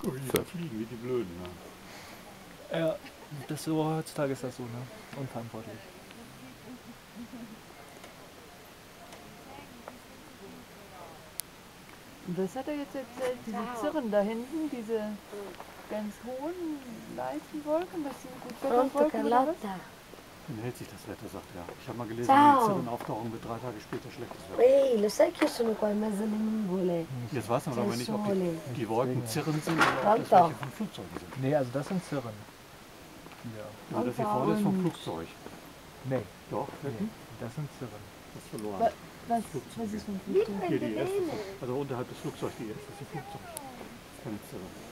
Oh, die fliegen wie die Blöden. Ne? Ja, das so, heutzutage ist das so, ne? Unverantwortlich. Und was hat er jetzt erzählt? Diese Zirren da hinten, diese ganz hohen, leichten Wolken, das sind Pronto Gutwetterwolken oder was? Carlotta. Dann hält sich das Wetter, sagt er. Ich habe mal gelesen, Ciao. wenn die Zirren auftauchen, wird 3 Tage später schlechtes Wetter. Ehi, lo sai che io sono qua in mezzo alle nuvole? Jetzt weiß man aber nicht, ob die Wolken Zirren sind oder ob das Pronto? welche von Flugzeugen sind. Nee, also das sind Zirren. Ja. Ja, das hier vorne ist vom Flugzeug. Nee, Doch, nee, das sind Zirren. das ist verloren. Was ist für ein Flugzeug? Hier die erste, also unterhalb des Flugzeugs, die erste ist ein Flugzeug. Keine Zirre.